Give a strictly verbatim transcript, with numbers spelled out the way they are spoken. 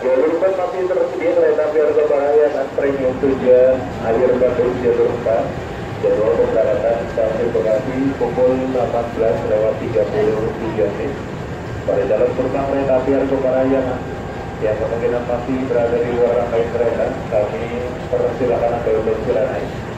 Jalur empat masih tersedia kereta api Argo Parahiangan Premium tujuan akhir Bandung jalur empat. Jadwal keberangkatan stasiun Bekasi pukul delapan belas lewat tiga puluh tiga menit. Pada jalur terbang kereta api Argo Parahiangan yang kemungkinan masih berada di luar rangkaian kereta, kami persilakan Anda untuk segera naik.